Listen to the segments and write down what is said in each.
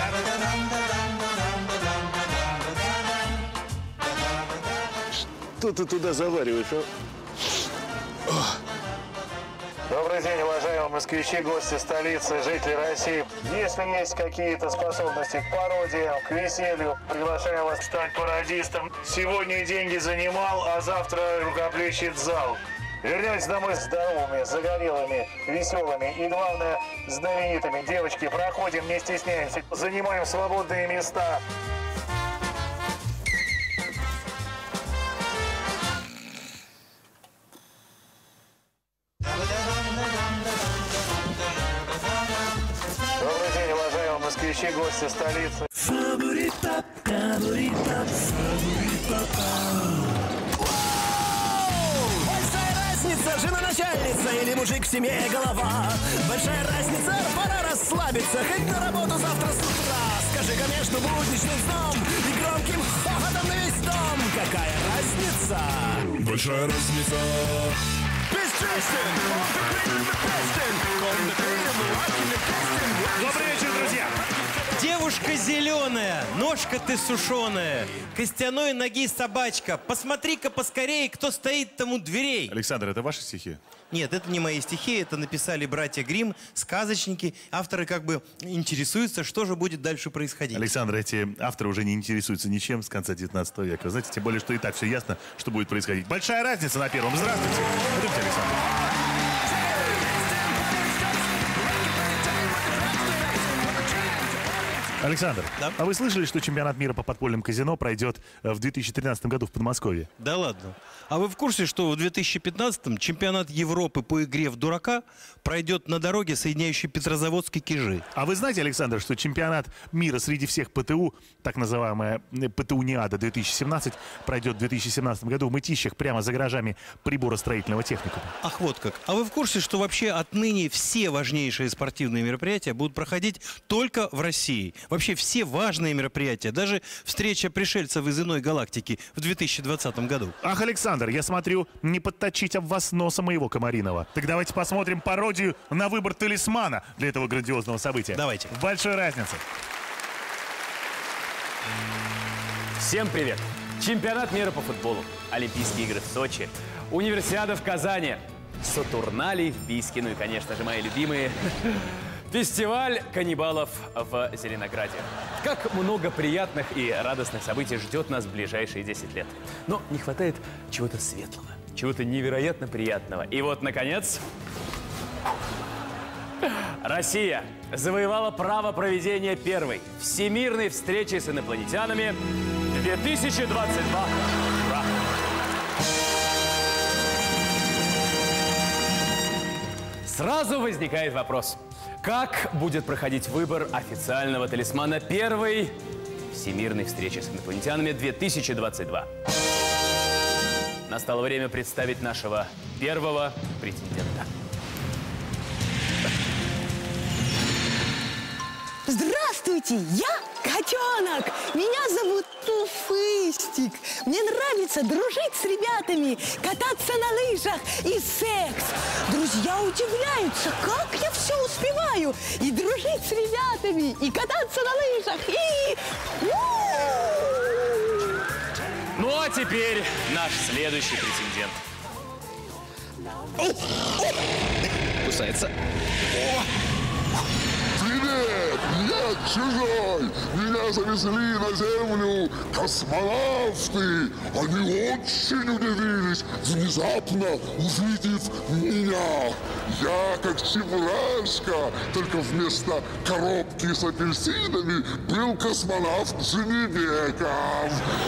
Что ты туда завариваешь, а? Добрый день, уважаемые москвичи, гости столицы, жители России. Если есть какие-то способности к пародиям, к веселью, приглашаем вас стать пародистом. Сегодня деньги занимал, а завтра рукоплещет зал. Вернемся домой здоровыми, загорелыми, веселыми и, главное, знаменитыми. Девочки, проходим, не стесняемся, занимаем свободные места. Добрый день, уважаемые москвичи, гости столицы. Большая разница, жена начальница или мужик в семье голова. Большая разница, пора расслабиться, хоть на работу завтра с утра. Скажи-ка между будничным сном и громким хохотом на весь дом. Какая разница? Большая разница. Добрый вечер, друзья! Девушка зеленая, ножка ты сушеная, костяной ноги собачка. Посмотри-ка поскорее, кто стоит там у дверей. Александр, это ваши стихи? Нет, это не мои стихи, это написали братья Гримм, сказочники. Авторы как бы интересуются, что же будет дальше происходить. Александр, эти авторы уже не интересуются ничем с конца 19 века. Знаете, тем более, что и так все ясно, что будет происходить. Большая разница на первом. Здравствуйте. Идемте, Александр. Александр, да? А вы слышали, что чемпионат мира по подпольным казино пройдет в 2013 году в Подмосковье? Да ладно. А вы в курсе, что в 2015-м чемпионат Европы по игре в дурака пройдет на дороге, соединяющей Петрозаводск и Кижи? А вы знаете, Александр, что чемпионат мира среди всех ПТУ, так называемая ПТУниада 2017, пройдет в 2017 году в Мытищах, прямо за гаражами приборостроительного техникума? Ах, вот как. А вы в курсе, что вообще отныне все важнейшие спортивные мероприятия будут проходить только в России? Вообще все важные мероприятия, даже встреча пришельцев из иной галактики в 2020 году. Ах, Александр, я смотрю, не подточить об вас носа моего Комаринова. Так давайте посмотрим пародию на выбор талисмана для этого грандиозного события. Давайте. Большая разница. Всем привет! Чемпионат мира по футболу, Олимпийские игры в Сочи, Универсиада в Казани, Сатурналий в Бийске, ну и, конечно же, мои любимые... Фестиваль каннибалов в Зеленограде. Как много приятных и радостных событий ждет нас в ближайшие 10 лет. Но не хватает чего-то светлого, чего-то невероятно приятного. И вот, наконец, Россия завоевала право проведения первой всемирной встречи с инопланетянами 2022. Ура! Сразу возникает вопрос. Как будет проходить выбор официального талисмана первой всемирной встречи с инопланетянами 2022? Настало время представить нашего первого претендента. Здравствуйте, я котенок. Меня зовут Туфыстик. Мне нравится дружить с ребятами, кататься на лыжах и секс. Друзья удивляются, как я все успеваю. И дружить с ребятами, и кататься на лыжах, и... Ну а теперь наш следующий претендент. Кусается. Привет! Я чужой! Меня завезли на Землю космонавты! Они очень удивились, внезапно увидев меня! Я как чебурашка, только вместо коробки с апельсинами был космонавт Женебеков!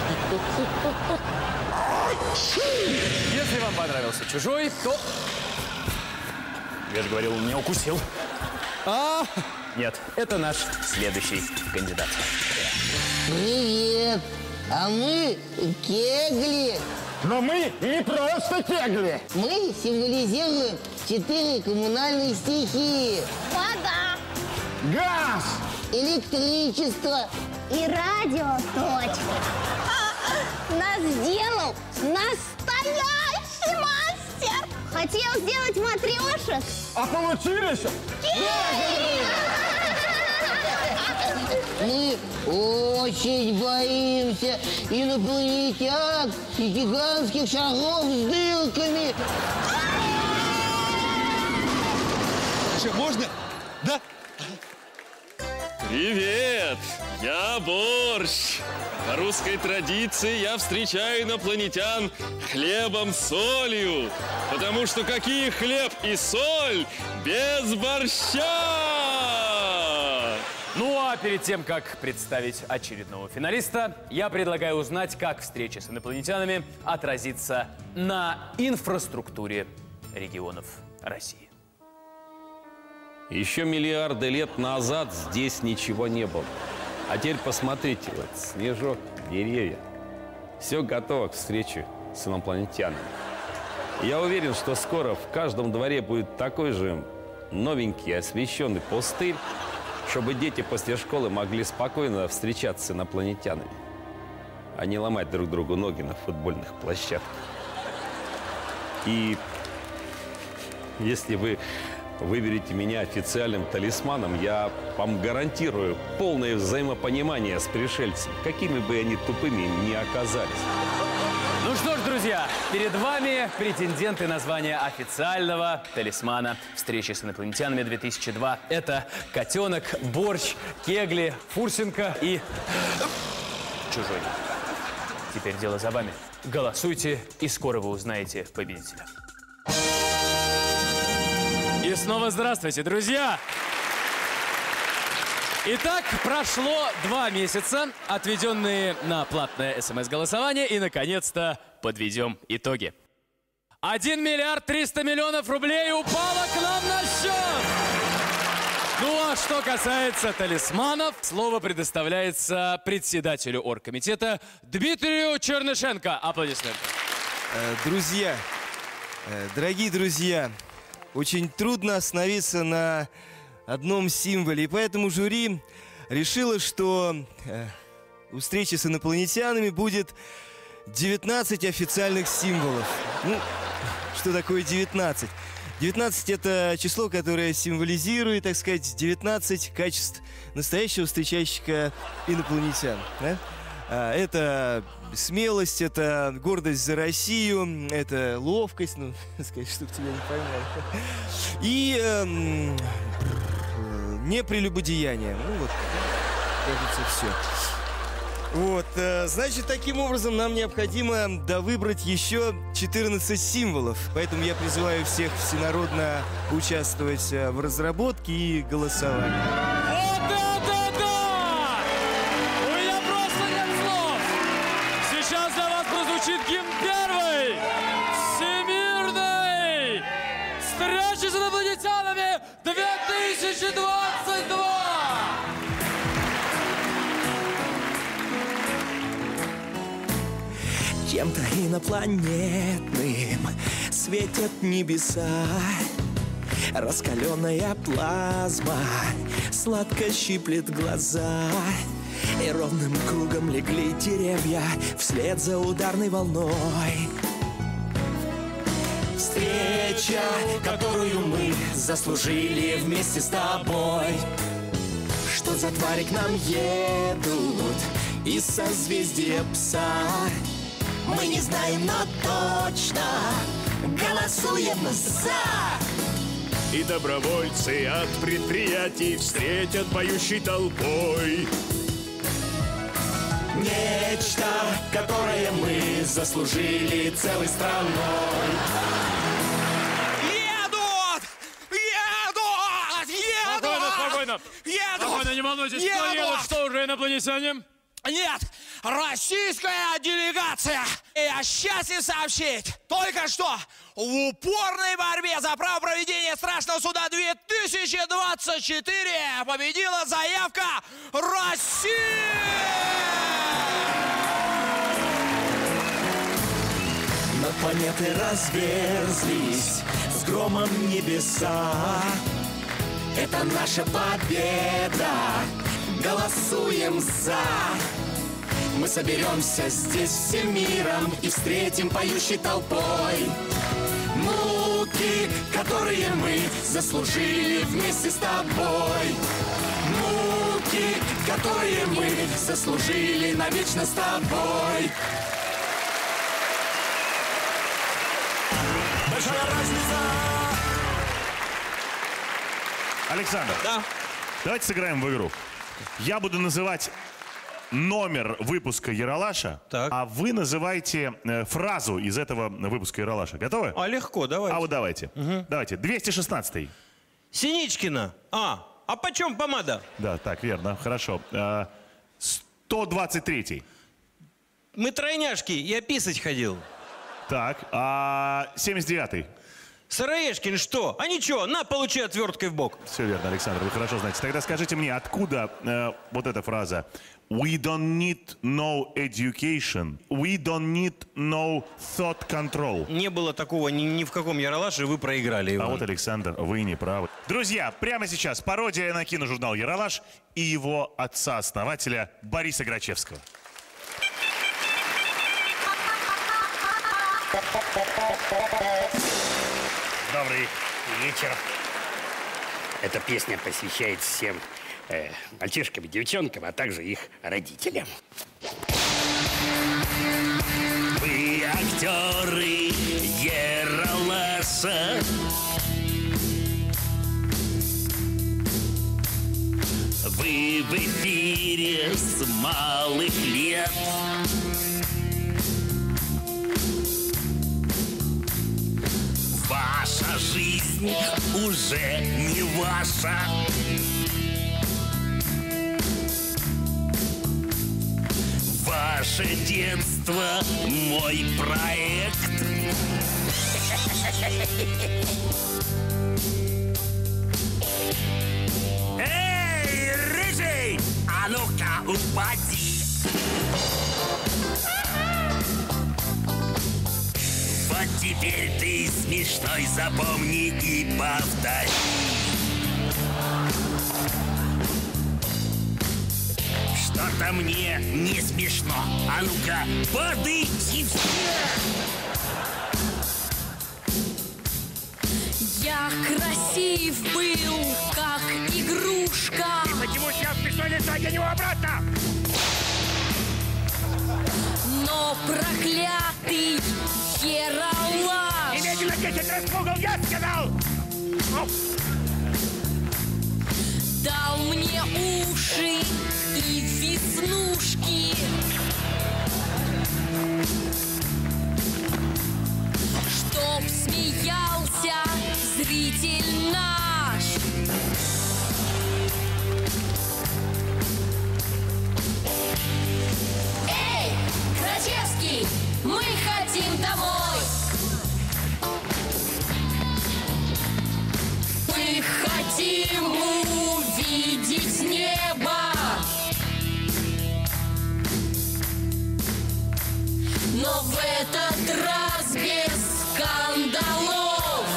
Если вам понравился «Чужой», то... Я же говорил, он меня укусил. Нет, это наш следующий кандидат. Привет! А мы кегли. Но мы не просто кегли. Мы символизируем 4 коммунальные стихии. Вода, Газ! Электричество. и радиоточка. Нас сделал настоящий мастер. Хотел сделать матрешек. А получилось? Мы очень боимся инопланетян и гигантских шаров с дырками. Что, можно? Да? Привет! Я Борщ. По русской традиции я встречаю инопланетян хлебом с солью. Потому что какие хлеб и соль без борща? Ну а перед тем, как представить очередного финалиста, я предлагаю узнать, как встреча с инопланетянами отразится на инфраструктуре регионов России. Еще миллиарды лет назад здесь ничего не было. А теперь посмотрите, вот снежок, деревья. Все готово к встрече с инопланетянами. Я уверен, что скоро в каждом дворе будет такой же новенький освещенный пустырь, чтобы дети после школы могли спокойно встречаться с инопланетянами, а не ломать друг другу ноги на футбольных площадках. И если вы выберете меня официальным талисманом, я вам гарантирую полное взаимопонимание с пришельцами, какими бы они тупыми ни оказались. Ну что ж, друзья, перед вами претенденты на звание официального талисмана встречи с инопланетянами 2002. Это Котенок, Борщ, Кегли, Фурсенко и Чужой. Теперь дело за вами. Голосуйте, и скоро вы узнаете победителя. И снова здравствуйте, друзья! Итак, прошло 2 месяца, отведенные на платное СМС-голосование, и, наконец-то, подведем итоги. 1 миллиард 300 миллионов рублей упало к нам на счет! Ну, а что касается талисманов, слово предоставляется председателю оргкомитета Дмитрию Чернышенко. Аплодисменты. Друзья, дорогие друзья, очень трудно остановиться на одном символе, и поэтому жюри решило, что у встречи с инопланетянами будет 19 официальных символов. Ну, что такое 19? 19 – это число, которое символизирует, так сказать, 19 качеств настоящего встречальщика инопланетян. Да? Это смелость, это гордость за Россию, это ловкость, ну, сказать, чтобы тебя не поймали. И непрелюбодеяние. Ну вот, кажется, все. Вот, значит, таким образом нам необходимо довыбрать еще 14 символов. Поэтому я призываю всех всенародно участвовать в разработке и голосовании. Вот это да! У меня просто нет слов! Сейчас для вас прозвучит гимн первой всемирной встречи с инопланетянами 2022! Чем-то инопланетным светят небеса. Раскаленная плазма сладко щиплет глаза. И ровным кругом легли деревья вслед за ударной волной. Встреча, которую мы заслужили вместе с тобой. Что за твари к нам едут из созвездия Пса? Мы не знаем, но точно голосуем за. И добровольцы от предприятий встретят поющей толпой. Нечто, которое мы заслужили целой страной. Едут! Едут! Едут! Спокойно, спокойно. Едут! Спокойно, не волнуйтесь. Кто едут? Что уже инопланетяне? Нет, российская делегация. И я счастлив сообщить, только что в упорной борьбе за право проведения страшного суда 2024 победила заявка России! Над планетой разверзлись с громом небеса. Это наша победа, голосуем за. Мы соберемся здесь всем миром и встретим поющей толпой муки, которые мы заслужили вместе с тобой. Муки, подарки, которые мы заслужили навечно с тобой. Большая разница. Александр, да. Давайте сыграем в игру. Я буду называть номер выпуска Ералаша, а вы называете фразу из этого выпуска Ералаша. Готовы? А легко, давайте. А вот давайте. Давайте. 216-й. Синичкина. А почем помада? Да, так, верно. Хорошо. 123-й. Мы тройняшки, я писать ходил. Так, 79-й. Сыроежкин что? А ничего, на, получи отверткой в бок. Все верно, Александр, вы хорошо знаете. Тогда скажите мне, откуда вот эта фраза «We don't need no education, we don't need no thought control». Не было такого ни в каком Ералаше, вы проиграли его. А вот, Александр, вы не правы. Друзья, прямо сейчас пародия на киножурнал «Ералаш» и его отца-основателя Бориса Грачевского. Добрый вечер. Эта песня посвящается всем мальчишкам и девчонкам, а также их родителям. Вы актеры Ералаша. Вы в эфире с малых лет. Ваша жизнь уже не ваша. Ваше детство — мой проект. Эй, рыжий, а ну-ка упади. Вот теперь ты смешной, запомни и повтори. Что-то мне не смешно. А ну-ка, подыйти все. Я красив был, как игрушка. И почему сейчас смешное лицо оденем обратно? Но проклятый Ералаш Немедленно 10 раз в угол, я сказал! дал мне уши и веснушки, чтоб смеялся зритель наш. Эй, Грачевский, мы хотим домой. Мы хотим увидеть небо. Но в этот раз без скандалов.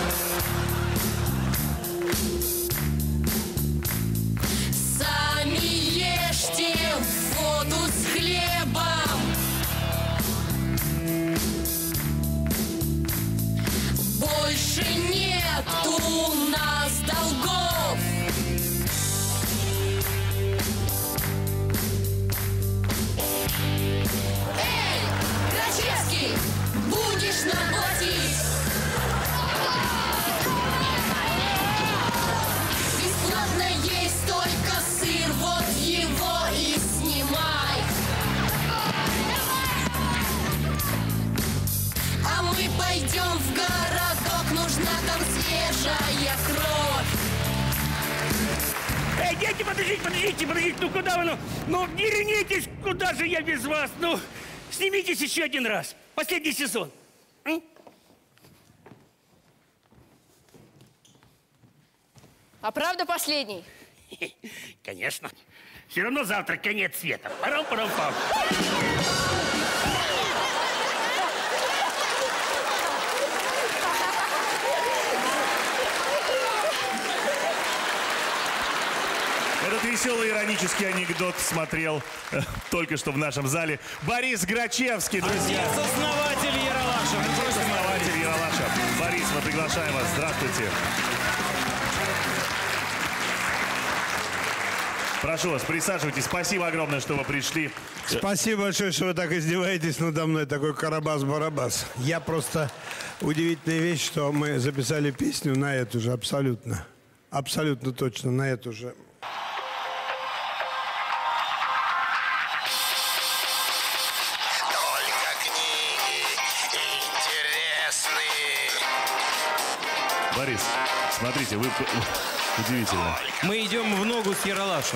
Сами ешьте воду с хлебом. Больше нет у нас долгов. Эй, Грачевский, будешь нам платить? Бесплатно есть только сыр, вот его и снимай. А мы пойдем в городок, нужна там свежая кровь. Эй, дети, подождите, ну куда вы, ну не ренитесь, куда же я без вас, ну снимитесь еще один раз, последний сезон. А правда последний? Конечно. Все равно завтра конец света. Парам-парам-пам. Этот веселый иронический анекдот смотрел только что в нашем зале Борис Грачевский, друзья. Отец-основатель Ералаша. Отец-основатель Ералаша. Борис, мы приглашаем вас. Здравствуйте. Прошу вас, присаживайтесь. Спасибо огромное, что вы пришли. Спасибо большое, что вы так издеваетесь надо мной, такой Карабас-Барабас. Я просто... Удивительная вещь, что мы записали песню на эту же, абсолютно. Абсолютно точно, на эту же. Только книги интересные. Борис, смотрите, вы... Удивительно. Мы идем в ногу с Ералашем.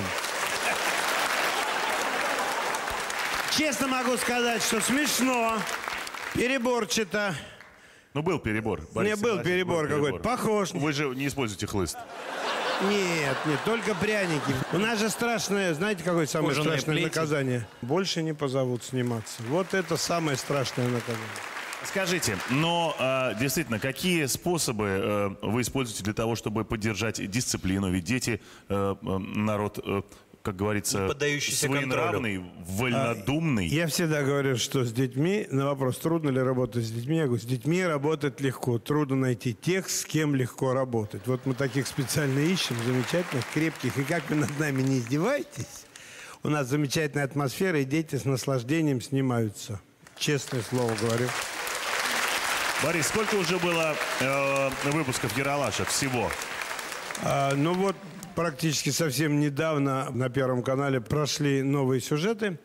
Честно могу сказать, что смешно, переборчато. Ну, был перебор. Не был перебор какой-то. Похож. Вы же не используете хлыст. Нет, только пряники. У нас же страшное, знаете, какое самое Кожаные страшное плети. наказание? Больше не позовут сниматься. Вот это самое страшное наказание. Скажите, но действительно, какие способы вы используете для того, чтобы поддержать дисциплину? Ведь дети, народ, как говорится, своенравный, вольнодумный. Я всегда говорю, что с детьми, на вопрос, трудно ли работать с детьми, я говорю, с детьми работать легко. Трудно найти тех, с кем легко работать. Вот мы таких специально ищем, замечательных, крепких. И как вы над нами не издеваетесь, у нас замечательная атмосфера, и дети с наслаждением снимаются. Честное слово говорю. Борис, сколько уже было выпусков Ералаша всего? Ну вот, практически совсем недавно на Первом канале прошли новые сюжеты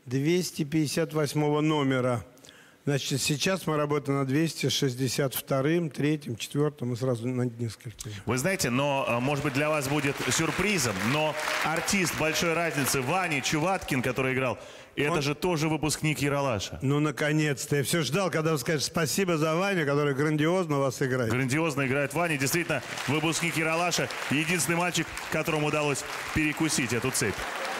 258 номера. Значит, сейчас мы работаем над 262-м, 3-м, 4-м и сразу над несколькими. Вы знаете, но, может быть, для вас будет сюрпризом, но артист большой разницы Ваня Чуваткин, который играл, это же тоже выпускник Ералаша. Ну, наконец-то. Я все ждал, когда вы скажете спасибо за Ваню, который грандиозно вас играет. Грандиозно играет Ваня. Действительно, выпускник Ералаша. Единственный мальчик, которому удалось перекусить эту цепь.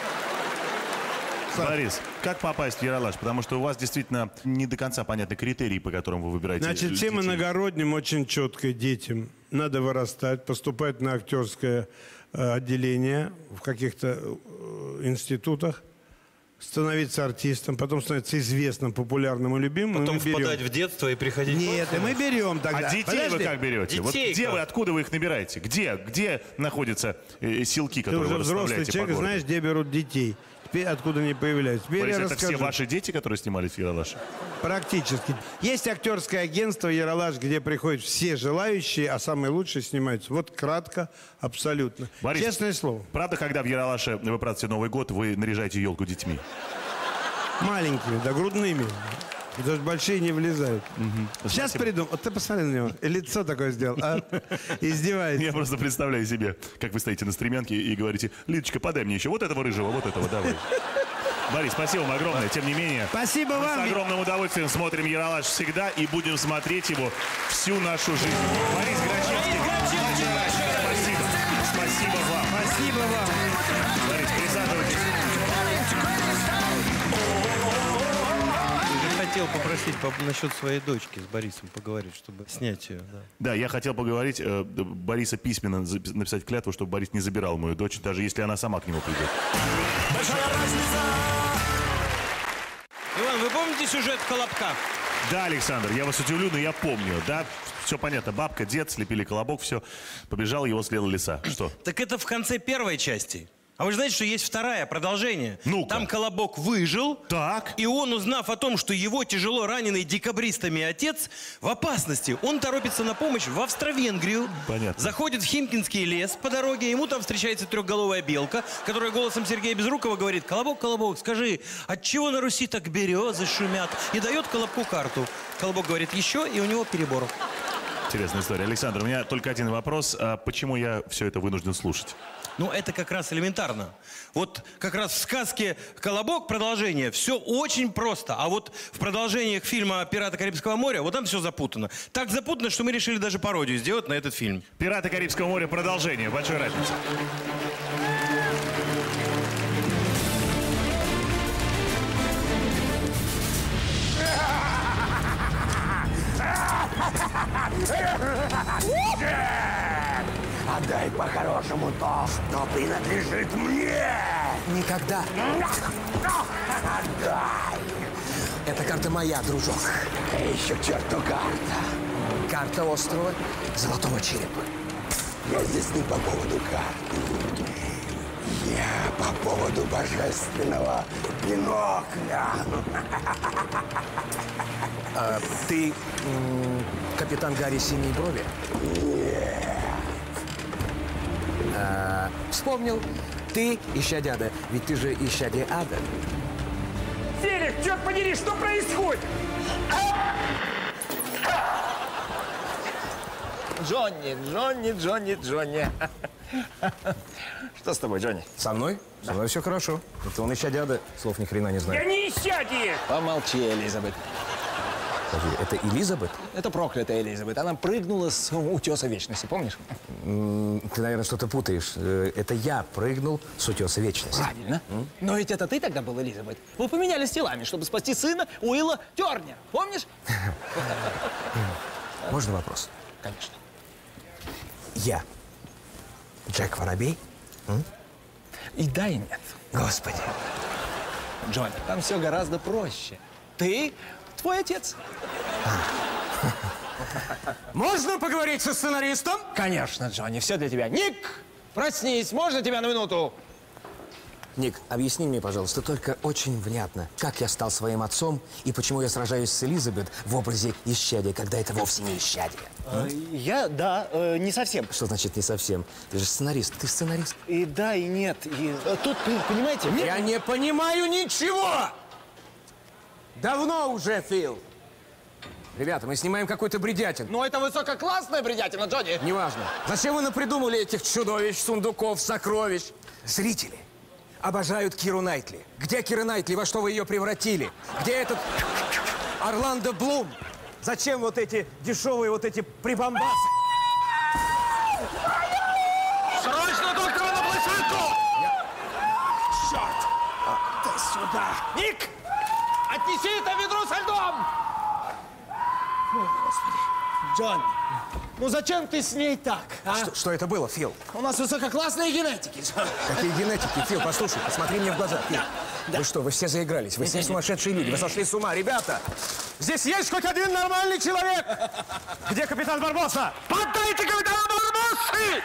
Борис, как попасть в Ералаш? Потому что у вас действительно не до конца понятны критерии, по которым вы выбираете. Значит, всем иногородним очень четко детям надо вырастать, поступать на актерское отделение в каких-то институтах, становиться артистом, потом становиться известным, популярным и любимым. Потом и мы берем. впадать в детство и приходить... Нет, и мы берем тогда. А детей вы как берете? Детей Вот где как? вы, откуда вы их набираете? Где находятся силки, Ты которые уже вы взрослый расставляете по человек, городу? знаешь, где берут детей. Теперь откуда они появляются. Теперь Борис, я это расскажу. все ваши дети, которые снимались в Ералаше? Практически. Есть актерское агентство «Ералаш», где приходят все желающие, а самые лучшие снимаются. Вот кратко, абсолютно. Борис, Честное слово. Правда, когда в Ералаше вы празднуете Новый год, вы наряжаете елку детьми? Маленькими, да грудными. Потому что большие не влезают. Сейчас приду. Вот ты посмотри на него. И лицо такое сделал. Издевается. Я просто представляю себе, как вы стоите на стремянке и говорите: Лидочка, подай мне еще вот этого рыжего, вот этого, давай. Борис, спасибо вам огромное. Тем не менее, спасибо мы вам. с огромным удовольствием смотрим Ералаш всегда и будем смотреть его всю нашу жизнь. Борис Грачевский. Спасибо. Спасибо вам. Спасибо вам. Борис, присаживайтесь. Хотел попросить насчет своей дочки с Борисом поговорить, чтобы снять ее. Да, я хотел поговорить, Бориса письменно написать клятву, чтобы Борис не забирал мою дочь, даже если она сама к нему придет. Иван, вы помните сюжет «Колобка»? Да, Александр, я вас удивлю, но я помню. Да, все понятно. Бабка, дед, слепили колобок, все. Побежал, его съела лиса. Что? Так это в конце первой части. А вы же знаете, что есть вторая, продолжение. Ну-ка. Там Колобок выжил. Так. И он, узнав о том, что его тяжело раненый декабристами отец в опасности, он торопится на помощь в Австро-Венгрию. Понятно. Заходит в Химкинский лес по дороге, ему там встречается трехголовая белка, которая голосом Сергея Безрукова говорит: «Колобок, Колобок, скажи, отчего на Руси так березы шумят?» И дает Колобку карту. Колобок говорит: «Еще», и у него перебор. Интересная история. Александр, у меня только один вопрос. А почему я все это вынужден слушать? Ну, это как раз элементарно. Вот как раз в сказке «Колобок» продолжение все очень просто. А вот в продолжениях фильма «Пираты Карибского моря» вот там все запутано. Так запутано, что мы решили даже пародию сделать на этот фильм. «Пираты Карибского моря» продолжение. Большая разница. Отдай по-хорошему то, что принадлежит мне! Никогда. Отдай! Эта карта моя, дружок. Какая еще черту карта? Карта острова Золотого Черепа. Я здесь не по поводу карты. Я по свободу божественного бинокля. А ты капитан Гарри Синей Брови? Нет. Вспомнил. Ты исчадие ада, ведь ты же исчадие ада. Фелик, черт подери, что происходит? Джонни. Что с тобой, Джонни? Со мной? Со мной все хорошо. Это он исчадие ада, слов ни хрена не знает. Я не исчадие! Помолчи, Элизабет. Подожди, это Элизабет? Это проклятая Элизабет. Она прыгнула с утеса вечности, помнишь? Ты, наверное, что-то путаешь. Это я прыгнул с утеса вечности. Правильно. Но ведь это ты тогда был, Элизабет. Вы поменялись телами, чтобы спасти сына Уилла Тернера. Помнишь? Можно вопрос? Конечно. Я Джек Воробей? И да, и нет. Господи. Джонни, там все гораздо проще. Ты твой отец. Можно поговорить со сценаристом? Конечно, Джонни, все для тебя. Ник, проснись, можно тебя на минуту? Ник, объясни мне, пожалуйста, только очень внятно, как я стал своим отцом и почему я сражаюсь с Элизабет в образе исчадия, когда это вовсе не исчадие. Не совсем. Что значит не совсем? Ты же сценарист, ты сценарист. И да, и нет. И тут, понимаете... Я не понимаю ничего! Давно уже, Фил. Ребята, мы снимаем какой-то бредятин. Но это высококлассная бредятина, Джонни. Неважно. Зачем вы напридумали этих чудовищ, сундуков, сокровищ? Зрители обожают Киру Найтли. Где Кира Найтли? Во что вы ее превратили? Где этот Орландо Блум? Зачем вот эти дешевые вот эти прибамбасы? Срочно доктора на площадку! Черт! Ты сюда! Ник! Отнеси это ведро со льдом! Ой, Господи. Джонни, ну зачем ты с ней так, а? Что это было, Фил? У нас высококлассные генетики. Какие генетики? Фил, послушай, посмотри мне в глаза. Фил. Вы что, вы все заигрались? Вы все сумасшедшие люди, вы сошли с ума. Ребята, здесь есть хоть один нормальный человек? Где капитан Барбоса? Поддайте капитана Барбосы!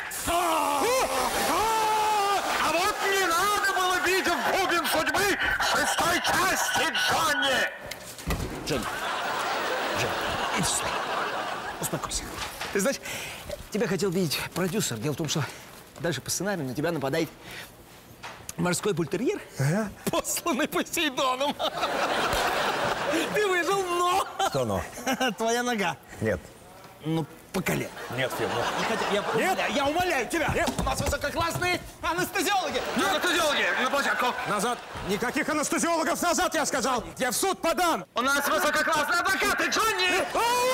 А вот не надо было бить в бубен судьбы 6-й части, Джонни! Джонни, иди сюда. Успокойся. Ты знаешь, тебя хотел видеть продюсер. Дело в том, что дальше по сценарию на тебя нападает морской бультерьер, посланный Посейдоном. Ты выжил, но... Что но? Твоя нога. Нет. Ну, по колено. Нет, Фил. Я умоляю тебя. Нет. У нас высококлассные анестезиологи. Анестезиологи, на площадку. Назад. Никаких анестезиологов назад, я сказал. Я в суд подам. У нас высококлассные адвокаты, Джонни!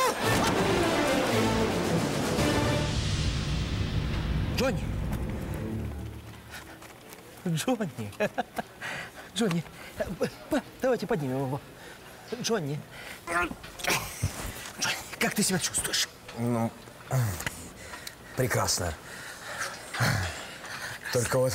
Джонни. Джонни. Давайте поднимем его. Джонни. Джонни, как ты себя чувствуешь? Ну, прекрасно. Только вот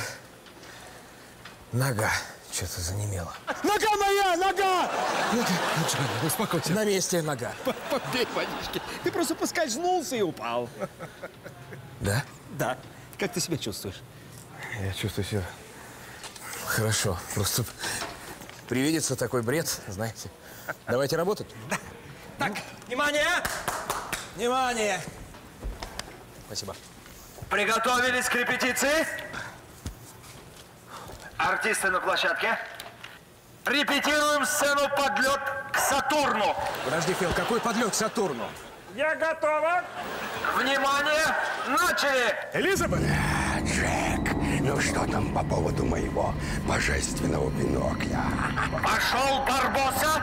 нога что-то занемела. Нога моя, нога! Джонни, успокойся. На месте нога. Попей водички. Ты просто поскользнулся и упал. Да? Да. Как ты себя чувствуешь? Я чувствую себя хорошо. Просто привидится такой бред, знаете. Давайте работать. Да. Так, внимание! Внимание! Спасибо. Приготовились к репетиции? Артисты на площадке. Репетируем сцену «Подлет к Сатурну». Подожди, Фил, какой подлет к Сатурну? Я готова. Внимание, начали! Элизабет! Джек, ну что там по поводу моего божественного бинокля? Пошел Барбоса!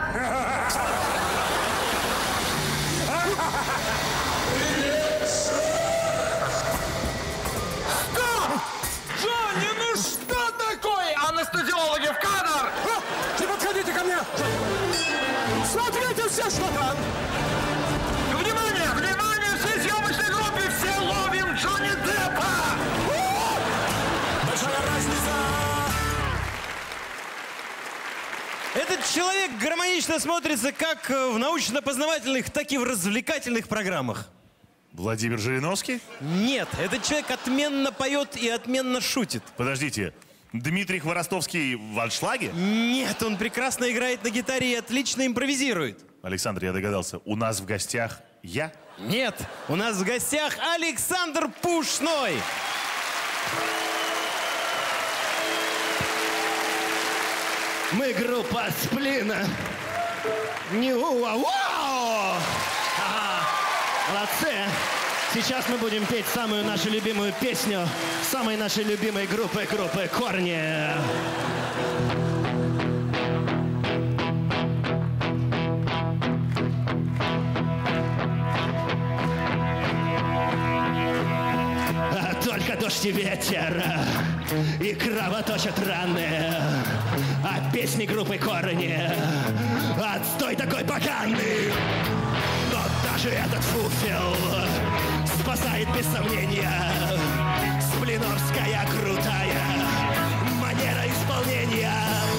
Стоп! Джонни, ну что такое? Анестезиологи в кадр! Не подходите ко мне! Смотрите все, что там! Внимание! Внимание! Всей съемочной группе! Все ловим Джонни Деппа! Большая разница! Этот человек гармонично смотрится как в научно-познавательных, так и в развлекательных программах. Владимир Жириновский? Нет, этот человек отменно поет и отменно шутит. Подождите, Дмитрий Хворостовский в аншлаге? Нет, он прекрасно играет на гитаре и отлично импровизирует. Александр, я догадался, у нас в гостях я? Нет, у нас в гостях Александр Пушной. Мы группа Сплина. Ага, молодцы. Сейчас мы будем петь самую нашу любимую песню самой нашей любимой группы «Корни». Только дождь и ветер, и кровоточат раны, а песни группы «Корни» отстой такой поганый. Но даже этот фуфел спасает без сомнения сплиновская крутая манера исполнения.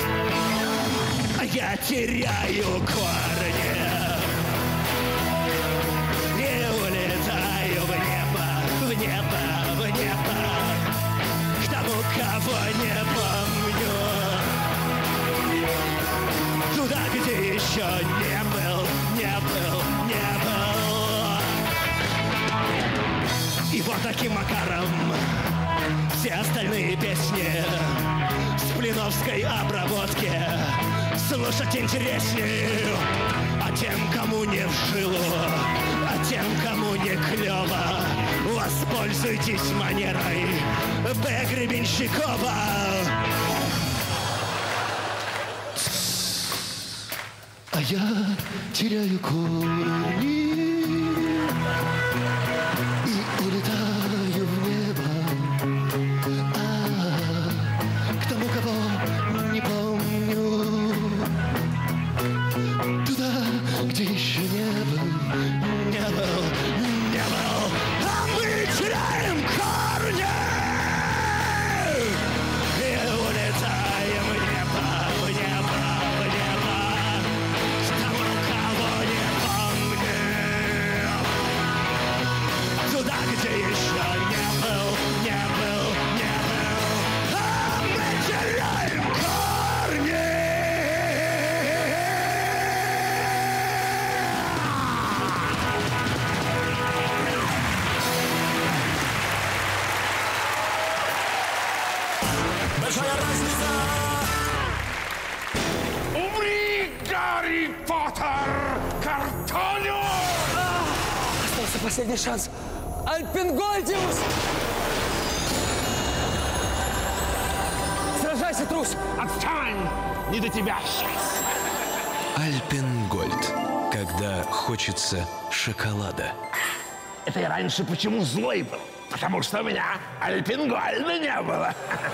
Я теряю корни и улетаю в небо, в небо, в небо, к тому, кого не помню, туда, где еще не был, не был, не был. И вот таким макаром все остальные песни с плиновской обработки слушать интереснее. А тем, кому не в жилу, а тем, кому не клево, воспользуйтесь манерой Б. Гребенщикова. А я теряю корни и улетаю в небо, к тому, кого не помню, туда, где еще не был, не был, не был. А мы теряем корни и улетаем в небо, в небо, в небо, к тому, кого не помню, туда, где еще не был, не был, не был. А мы теряем корни. Большая разница. Умри, Гарри Поттер, картонер! Остался последний шанс. Альпенгольдиус! Сражайся, трус! Отстань! Не до тебя сейчас! Альпенгольд. Когда хочется шоколада. Это я раньше почему злой был? Потому что у меня альпенгольда не было.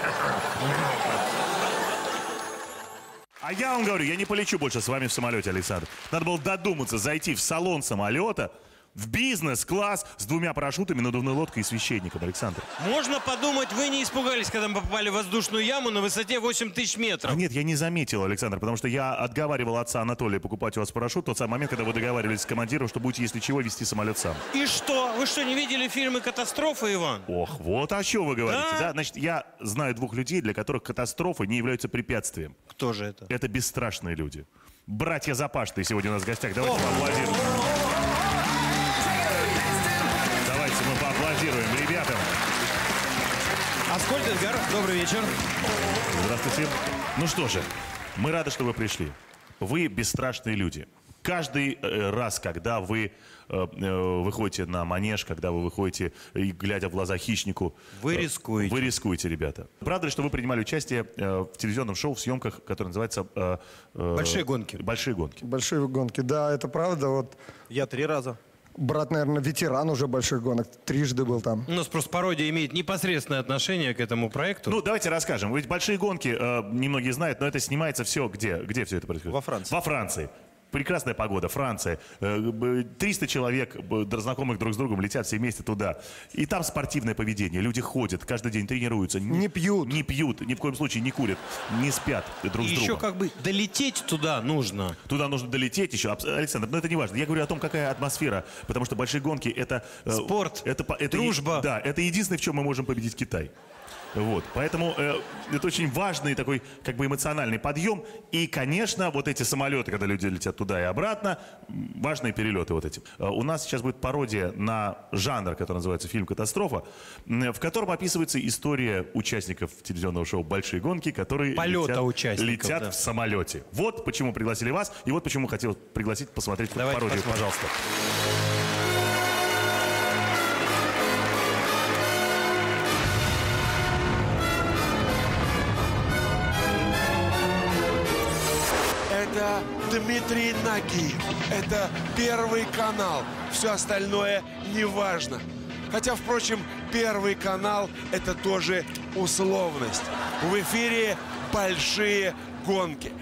А я вам говорю, я не полечу больше с вами в самолете, Александр. Надо было додуматься, зайти в салон самолета, в бизнес-класс с 2 парашютами, надувной лодкой и священником, Александр. Можно подумать, вы не испугались, когда мы попали в воздушную яму на высоте 8000 метров. А нет, я не заметил, Александр, потому что я отговаривал отца Анатолия покупать у вас парашют в тот самый момент, когда вы договаривались с командиром, что будете, если чего, вести самолет сам. И что? Вы что, не видели фильмы «Катастрофы», Иван? Ох, вот о чем вы говорите, Да? да? Значит, я знаю 2 людей, для которых катастрофы не являются препятствием. Кто же это? Это бесстрашные люди. Братья Запашные сегодня у нас в гостях. Давайте поаплодируем. Давайте мы поаплодируем ребятам. Аскольд Эдгар, добрый вечер. Здравствуйте. Ну что же, мы рады, что вы пришли. Вы бесстрашные люди. Каждый раз, когда вы выходите на манеж, когда вы выходите, глядя в глаза хищнику... Вы рискуете. Вы рискуете, ребята. Правда ли, что вы принимали участие в телевизионном шоу, в съемках, которое называется... «Большие гонки». «Большие гонки». Большие гонки, да, это правда. Вот я 3 раза. Брат, наверное, ветеран уже больших гонок. 3 был там. У нас просто пародия имеет непосредственное отношение к этому проекту. Ну, давайте расскажем. Ведь «Большие гонки», немногие знают, но это снимается все где? Где все это происходит? Во Франции. Во Франции. Прекрасная погода, Франция. 300 человек, знакомых друг с другом, летят все вместе туда. И там спортивное поведение. Люди ходят, каждый день тренируются. Не пьют. Не пьют, ни в коем случае не курят, не спят друг с другом. Еще как бы долететь туда нужно. Туда нужно долететь еще. Александр, но это не важно. Я говорю о том, какая атмосфера. Потому что «Большие гонки» — это... Спорт, это дружба. Да, это единственное, в чем мы можем победить Китай. Вот, поэтому это очень важный такой как бы эмоциональный подъем. И, конечно, вот эти самолеты, когда люди летят туда и обратно, важные перелеты вот эти. У нас сейчас будет пародия на жанр, который называется «Фильм «Катастрофа», в котором описывается история участников телевизионного шоу «Большие гонки», которые летят в самолете. Вот почему пригласили вас, и вот почему хотел пригласить посмотреть пародию, пожалуйста. Это Дмитрий Нагиев. Это Первый канал. Все остальное не важно. Хотя, впрочем, Первый канал – это тоже условность. В эфире «Большие гонки».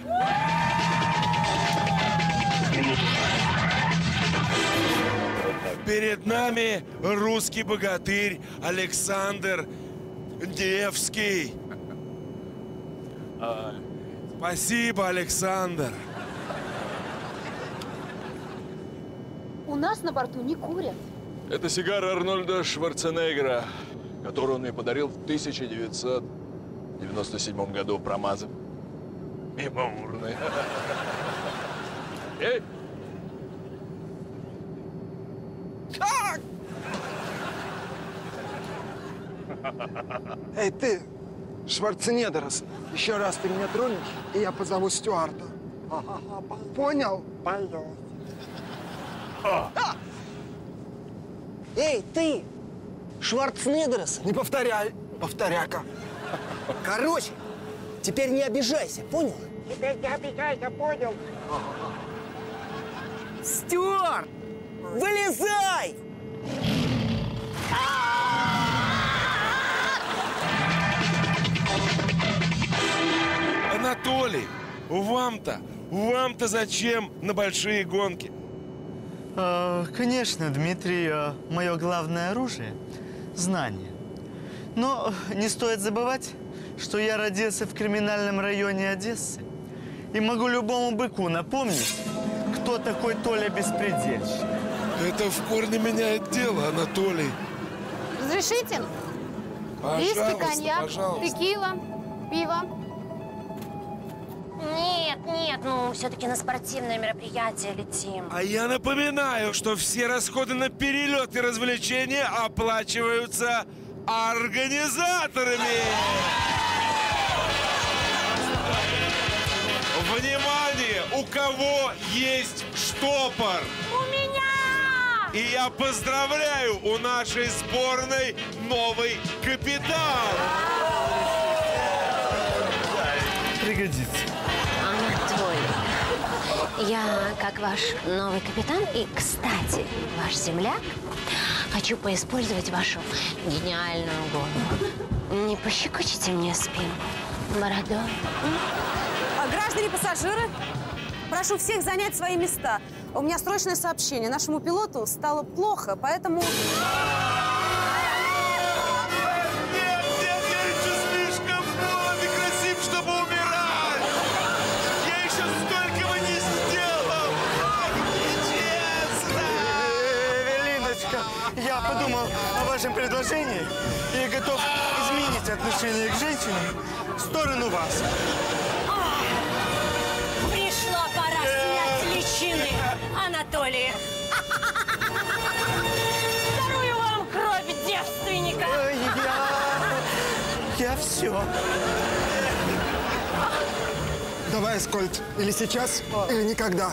Перед нами русский богатырь Александр Невский. Спасибо, Александр. У нас на борту не курят. Это сигара Арнольда Шварценеггера, которую он мне подарил в 1997 году промазав мимо урны. Эй! Эй, ты, Шварценеггер, еще раз ты меня тронешь, и я позову Стюарта. Понял? Пойдем. Эй, ты, Шварценеггер, не повторяй, повторяка. Короче, теперь не обижайся, понял? Теперь не обижайся, понял? Стюарт, вылезай! Анатолий, вам-то зачем на большие гонки? Конечно, Дмитрий, мое главное оружие – знание. Но не стоит забывать, что я родился в криминальном районе Одессы. И могу любому быку напомнить, кто такой Толя Беспредельщик. Это в корне меняет дело, Анатолий. Разрешите? Пожалуйста, виски, коньяк, пожалуйста. текила, пиво. Нет, ну все-таки на спортивное мероприятие летим. А я напоминаю, что все расходы на перелет и развлечения оплачиваются организаторами. Внимание! У кого есть штопор? У меня! И я поздравляю, у нашей сборной новый капитан! Пригодится. Анатолий, я, как ваш новый капитан и, кстати, ваш земляк, хочу поиспользовать вашу гениальную голову. Не пощекочете мне спинку бородой? Граждане пассажиры, прошу всех занять свои места. У меня срочное сообщение. Нашему пилоту стало плохо, поэтому... Я подумал о вашем предложении и готов изменить отношение к женщинам в сторону вас. Пришла пора снять личины, Анатолий. Дарую вам кровь девственника. Я все. Давай, Аскольд, или сейчас, или никогда.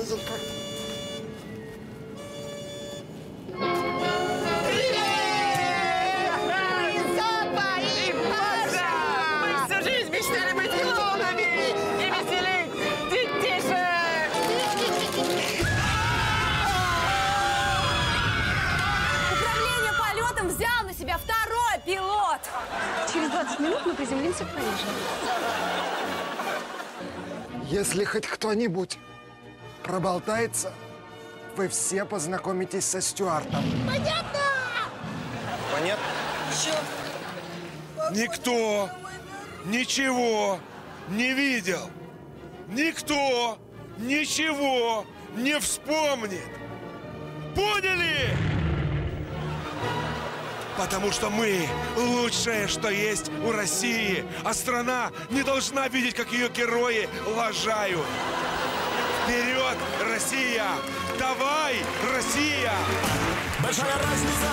Через 20 минут мы приземлимся в Париже. Если хоть кто-нибудь проболтается, вы все познакомитесь со Стюартом. Понятно? Понятно? Никто ничего не видел. Никто ничего не вспомнит. Поняли? Потому что мы лучшее, что есть у России. А страна не должна видеть, как ее герои лажают. Вперед, Россия! Давай, Россия! Большая разница!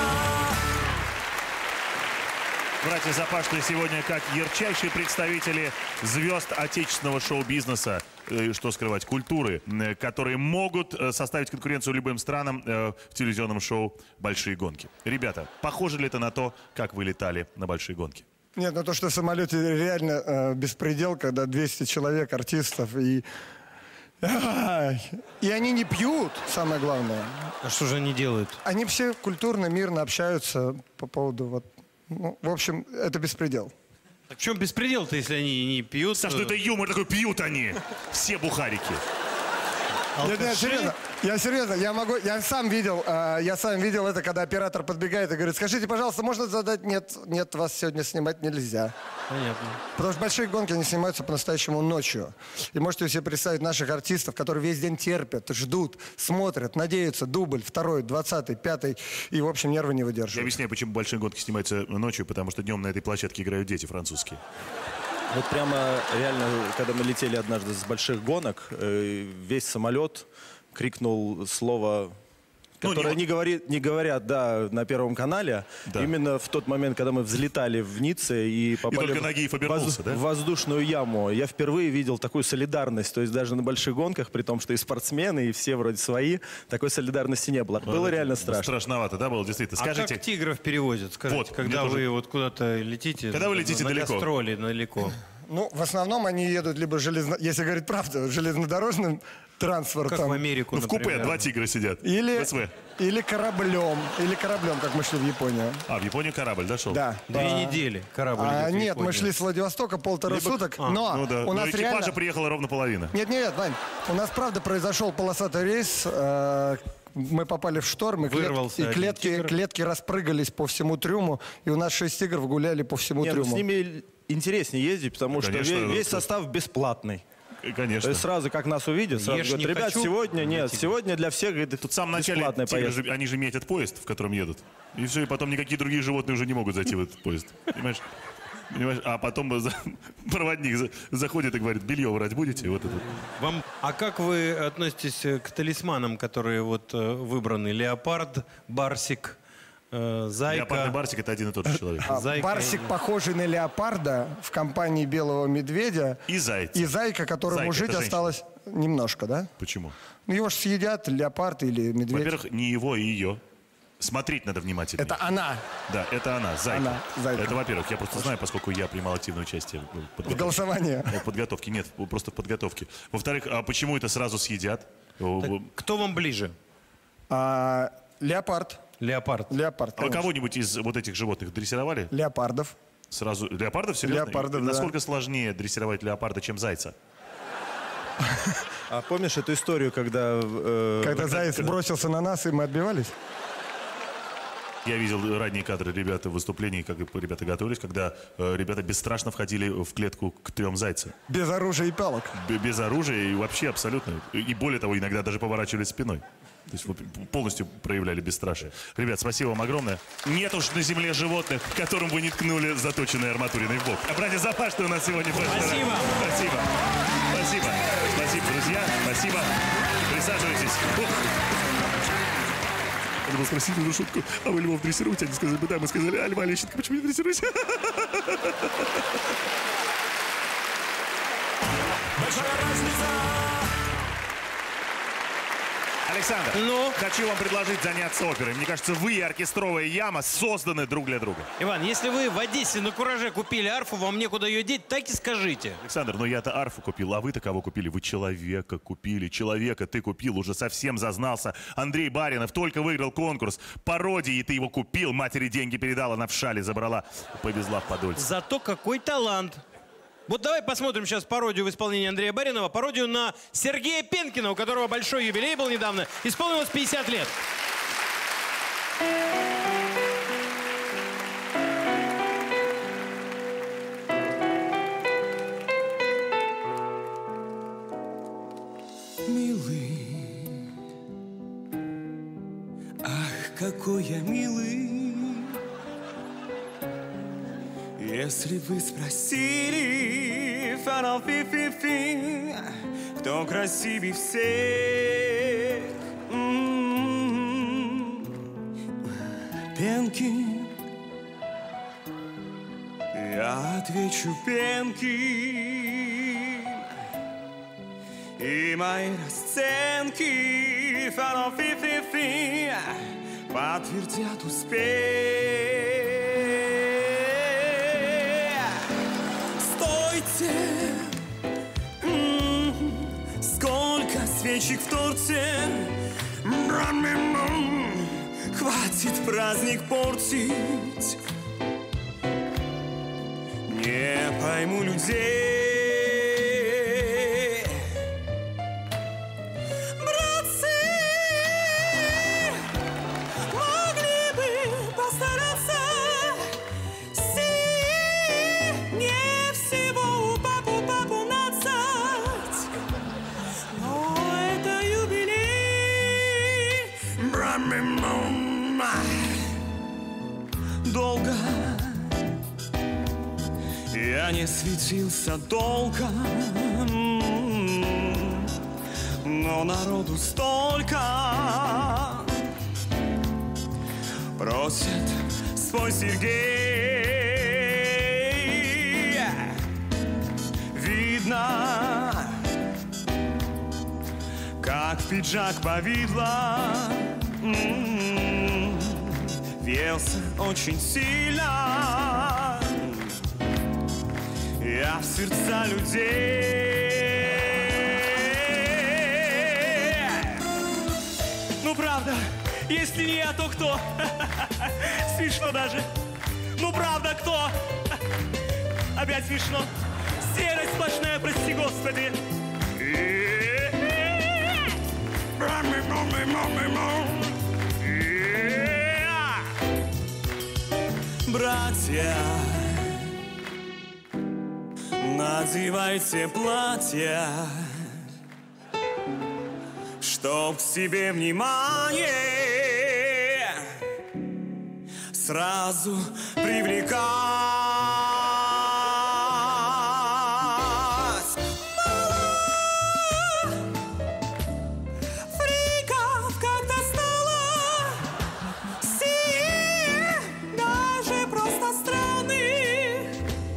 Братья Запашные сегодня как ярчайшие представители звезд отечественного шоу-бизнеса, что скрывать, культуры, которые могут составить конкуренцию любым странам в телевизионном шоу «Большие гонки». Ребята, похоже ли это на то, как вы летали на большие гонки? Нет, ну то, что в самолете реально беспредел, когда 200 человек, артистов, и они не пьют, самое главное. А что же они делают? Они все культурно, мирно общаются по поводу вот... Ну, в общем, это беспредел. Так в чем беспредел-то, если они не пьют? Саш, ну это юмор такой, пьют они. Все бухарики. Я серьезно, я сам видел это, когда оператор подбегает и говорит: скажите, пожалуйста, можно задать? Нет, вас сегодня снимать нельзя. Понятно. Потому что большие гонки, они снимаются по-настоящему ночью. И можете себе представить наших артистов, которые весь день терпят, ждут, смотрят, надеются, дубль, 2-й, 20-й, 5-й, и, в общем, нервы не выдерживают. Я объясняю, почему большие гонки снимаются ночью, потому что днем на этой площадке играют дети французские. Вот прямо реально, когда мы летели однажды с больших гонок, весь самолет крикнул слово, которое не говорят, да, на Первом канале. Да. Именно в тот момент, когда мы взлетали в Ницце и попали в воздушную яму. Я впервые видел такую солидарность. То есть даже на больших гонках, при том, что и спортсмены, и все вроде свои, такой солидарности не было. Было реально страшно. Страшновато, да, было действительно. Скажите, а как тигров переводят? Скажите, вот, когда вы вот куда-то летите? Когда вы летите далеко? На гастроли далеко. Ну, в основном они едут либо если говорить правду, железнодорожным транспортом. Как в Америку, в купе 2 тигра сидят. Или кораблем, как мы шли в Японию. А, в Японию корабль, да, шел? Да. 2 недели корабль идет в Нет, Японию. мы шли с Владивостока 1,5 суток, но у нас экипажа приехала ровно половина. Нет, Вань, у нас, правда, произошел полосатый рейс. Мы попали в шторм, и клетки распрыгались по всему трюму, и у нас 6 тигров гуляли по всему трюму. С ними интереснее ездить, потому что весь состав бесплатный. Конечно. То есть сразу, как нас увидят, сразу говорят: ребят, сегодня для всех тут в самом начале они же метят поезд, в котором едут. И все, и потом никакие другие животные уже не могут зайти в этот поезд. Понимаешь? А потом проводник заходит и говорит: белье брать будете? Вот это. А как вы относитесь к талисманам, которые вот выбраны? Леопард, барсик, зайка? Леопард и барсик — это один и тот же человек. Барсик, похожий на леопарда, в компании белого медведя. И зайца. И зайка, которому жить осталось немножко, да? Почему? Ну его же съедят леопард или медведь. Во-первых, не его и ее. Смотреть надо внимательно. Это она. Да, это она, зайка. Зайка. Это, во-первых, я просто знаю, поскольку я принимал активное участие в голосовании. В подготовке. Нет, просто в подготовке. Во-вторых, а почему это сразу съедят? Кто вам ближе? Леопард. Леопард. А кого-нибудь из вот этих животных дрессировали? Леопардов. Сразу. Леопардов? Серьезно? Леопардов, да. Насколько сложнее дрессировать леопарда, чем зайца? А помнишь эту историю, когда... Когда заяц бросился на нас, и мы отбивались? Я видел ранние кадры ребят в выступлении, как ребята готовились, когда ребята бесстрашно входили в клетку к 3 зайцам. Без оружия и палок. Без оружия и вообще абсолютно. И более того, иногда даже поворачивались спиной. То есть полностью проявляли бесстрашие. Ребят, спасибо вам огромное. Нет уж на земле животных, которым вы не ткнули заточенной арматуриной в бок. А братья Запашные у нас сегодня... Спасибо. Спасибо. Спасибо. Спасибо, друзья. Спасибо. Присаживайтесь. Надо было спросить эту шутку: а вы львов дрессируете? Они сказали: да. Мы сказали: а льва Лещенко почему не дрессируете? Большая разница! Александр, хочу вам предложить заняться оперой. Мне кажется, вы и оркестровая яма созданы друг для друга. Иван, если вы в Одессе на Кураже купили арфу, вам некуда ее деть, так и скажите. Александр, я-то арфу купил, а вы-то кого купили? Вы человека купили. Человека ты купил, уже совсем зазнался. Андрей Баринов только выиграл конкурс пародии, и ты его купил, матери деньги передал, она в шале забрала, повезла в Подольск. Зато какой талант. Вот давай посмотрим сейчас пародию в исполнении Андрея Баринова, пародию на Сергея Пенкина, у которого большой юбилей был недавно, исполнилось 50 лет. Милый, ах, какой я милый, Если бы спросили, фи-фи-фи, кто красивее всех, Пенкин, я отвечу Пенкин. И мои расценки, фи-фи-фи, подтвердят успех. Стойте, сколько свечек в торте, хватит праздник портить. Не пойму людей. Братцы, могли бы постараться. Не всего у папу нацать. Но это юбилей. Долго я не светился толком, но народу столько. Просят, спой, Сергей. Видно, как пиджак повидло, велся очень сильно. Я в сердца людей. Ну правда, если не я, то кто? Смешно даже. Ну правда, кто? Опять смешно. Серость сплошная, прости господи. Братья, надевайте платья, чтоб к себе внимание сразу привлекать. Фриков как-то стало, сие даже просто странных.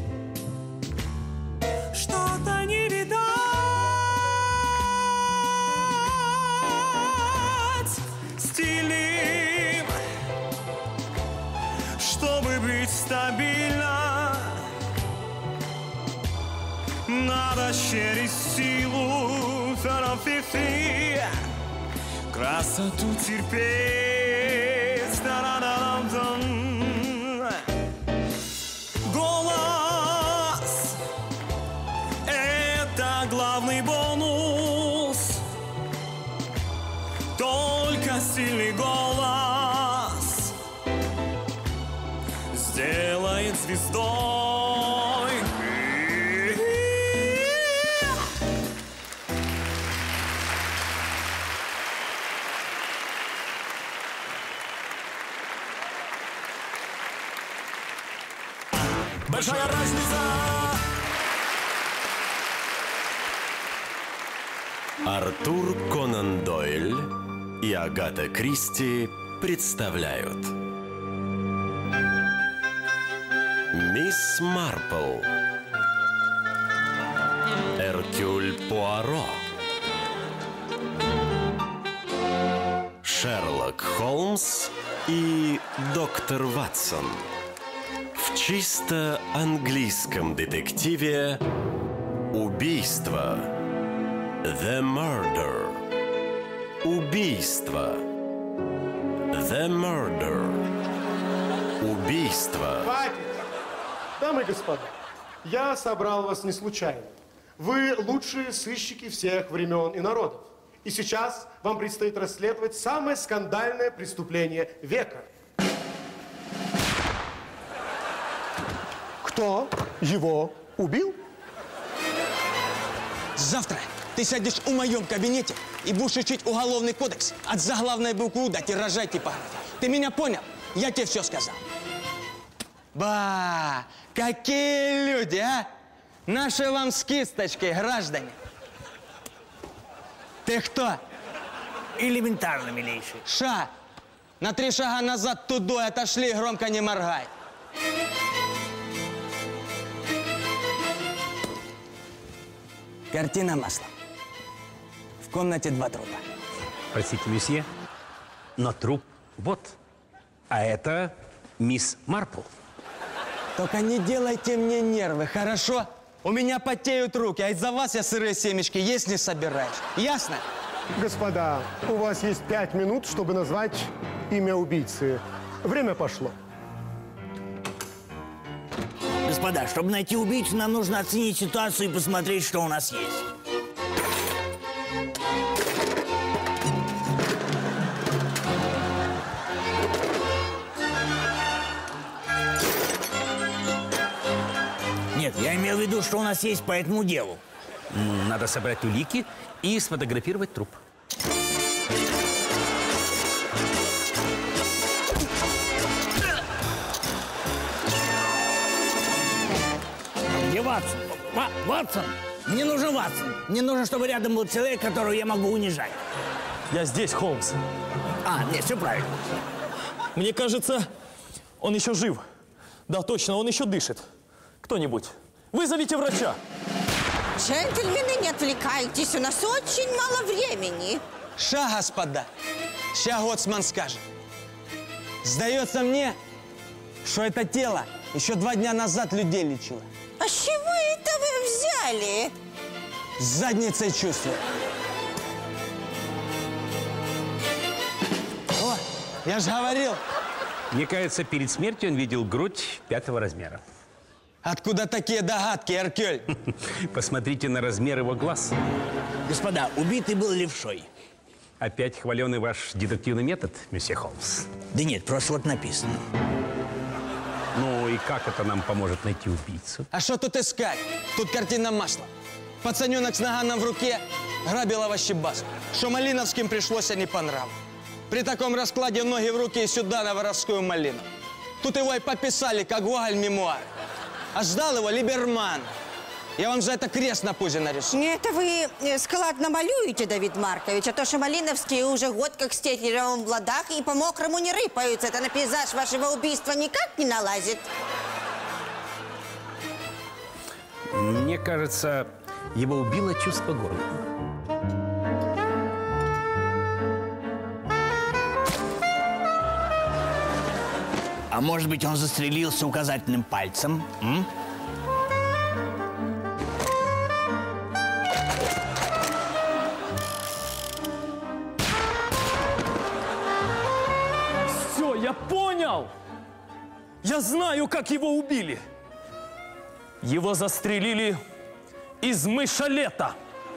Что-то не видать стилем, чтобы быть стабильно. Надо через силу, фи-фи, красоту терпеть. Голос — это главный бонус. Только сильный голос сделает звездой. Большая разница. Артур Конан Дойль и Агата Кристи представляют Мисс Марпл, Эркюль Пуаро, Шерлок Холмс и доктор Ватсон в чисто английском детективе «Убийство». The Murder. Убийство. The Murder. Убийство. Хватит! Дамы и господа, я собрал вас не случайно. Вы лучшие сыщики всех времен и народов. И сейчас вам предстоит расследовать самое скандальное преступление века. Кто его убил? Завтра ты сядешь в моем кабинете и будешь учить уголовный кодекс от заглавной буквы «У» до тиража типографии. Ты меня понял? Я тебе все сказал. Ба, Какие люди, а? Наши вам с кисточкой, граждане. Ты кто? Элементарно, милейший. Ша! На 3 шага назад тудой отошли, громко не моргай. Картина маслом. В комнате 2 трупа. Простите, месье, но труп вот. А это мисс Марпл. Только не делайте мне нервы, хорошо? У меня потеют руки, а из-за вас я сырые семечки есть не собираюсь. Ясно? Господа, у вас есть 5 минут, чтобы назвать имя убийцы. Время пошло. Господа, чтобы найти убийцу, нам нужно оценить ситуацию и посмотреть, что у нас есть. Нет, я имел в виду, что у нас есть по этому делу. Надо собрать улики и сфотографировать труп. Где Ватсон? Ватсон! Мне нужен Ватсон. Мне нужно, чтобы рядом был человек, которого я могу унижать. Я здесь, Холмс. Нет, все правильно. Мне кажется, он еще жив. Да, точно, он еще дышит. Кто-нибудь, вызовите врача. Джентльмены, не отвлекайтесь, у нас очень мало времени. Ша, господа, ща Гоцман скажет. Сдается мне, что это тело еще 2 дня назад людей лечило. А с чего это вы взяли? С задницей чувствую. О, я же говорил. Мне кажется, перед смертью он видел грудь 5-го размера. Откуда такие догадки, Эркюль? Посмотрите на размер его глаз. Господа, убитый был левшой. Опять хваленый ваш детективный метод, месье Холмс? Да нет, просто вот написано. Ну и как это нам поможет найти убийцу? А что тут искать? Тут картина масла. Пацаненок с наганом в руке грабил овощебазу. Что Малиновским пришлось, не по нраву. При таком раскладе ноги в руки и сюда на воровскую малину. Тут его и пописали, как Гоголь мемуар. А ждал его Либерман. Я вам за это крест на пузе нарисую. Это вы складно малюете, Давид Маркович, а то, что Малиновские уже год как с тетеревом в ладах и по-мокрому не рыпаются. Это на пейзаж вашего убийства никак не налазит. Мне кажется, его убило чувство горла. А может быть, он застрелился указательным пальцем? Все, я понял! Я знаю, как его убили. Его застрелили из мышелета.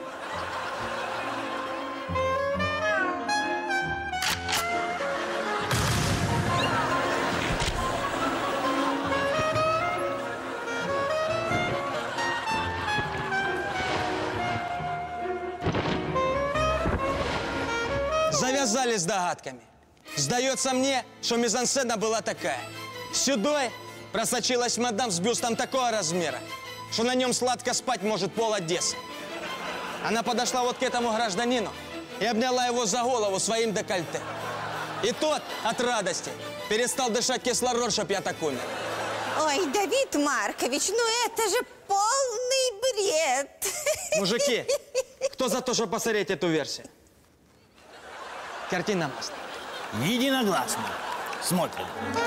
Завязали с догадками. Сдается мне, что мизансцена была такая. Сюдой просочилась мадам с бюстом такого размера, что на нем сладко спать может пол Одессы. Она подошла вот к этому гражданину и обняла его за голову своим декольте. И тот от радости перестал дышать кислород, чтоб я так умер. Ой, Давид Маркович, ну это же полный бред. Мужики, кто за то, чтобы посмотреть эту версию? Картина масла. Единогласно. Смотрим.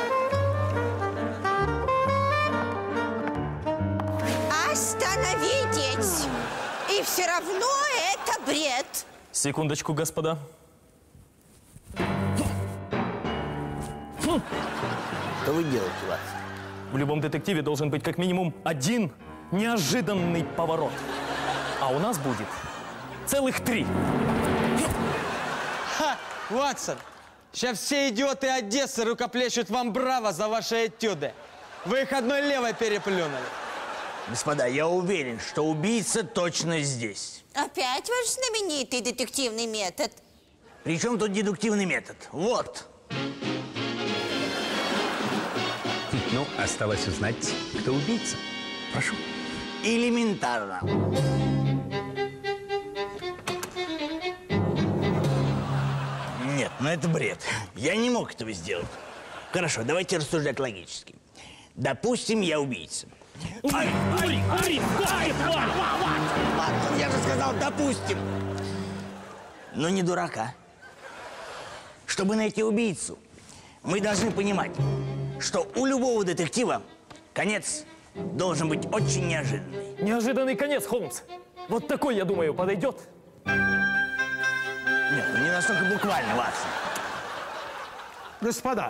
Остановитесь! И все равно это бред. Секундочку, господа. Что вы делаете, Ватсон? В любом детективе должен быть как минимум один неожиданный поворот. А у нас будет целых 3. Ха! Ватсон, сейчас все идиоты Одессы рукоплещут вам браво за ваши этюды. Вы их одной левой переплюнули. Господа, я уверен, что убийца точно здесь. Опять ваш знаменитый детективный метод. При чем тут дедуктивный метод? Вот. Ну, осталось узнать, кто убийца. Прошу. Элементарно. Нет, ну это бред. Я не мог этого сделать. Хорошо, давайте рассуждать логически. Допустим, я убийца. Ладно, я же сказал, допустим. Но не дурака. Чтобы найти убийцу, мы должны понимать, что у любого детектива конец должен быть очень неожиданный. Неожиданный конец, Холмс. Вот такой, я думаю, подойдет. Нет, ну не настолько буквально, Ватсон. Господа,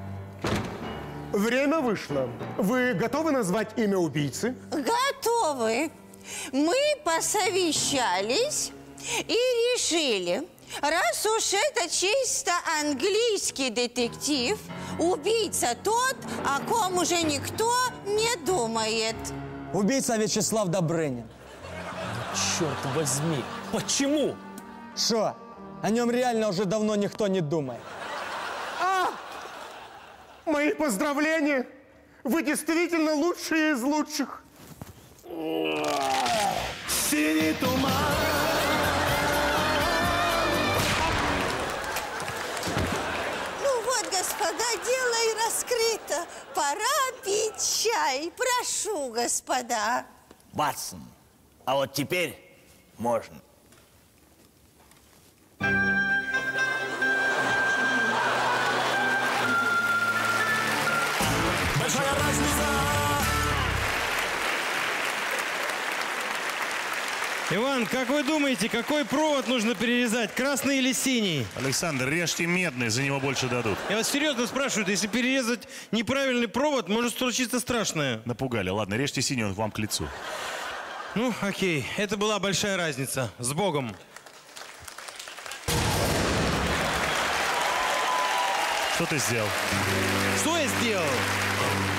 время вышло. Вы готовы назвать имя убийцы? Готовы. Мы посовещались и решили, раз уж это чисто английский детектив, убийца тот, о ком уже никто не думает. Убийца Вячеслав Добрынин. Черт возьми, почему? Шо? О нем реально уже давно никто не думает. Мои поздравления! Вы действительно лучшие из лучших. Синий туман. Ну вот, господа, дело и раскрыто. Пора пить чай. Прошу, господа. Ватсон, а вот теперь можно. Большая разница. Иван, как вы думаете, какой провод нужно перерезать, красный или синий? Александр, режьте медный, за него больше дадут. Я вас серьезно спрашиваю, если перерезать неправильный провод, может случиться страшное. Напугали. Ладно, режьте синий, он вам к лицу. Ну, окей. Это была большая разница. С Богом. Что ты сделал? Что я сделал?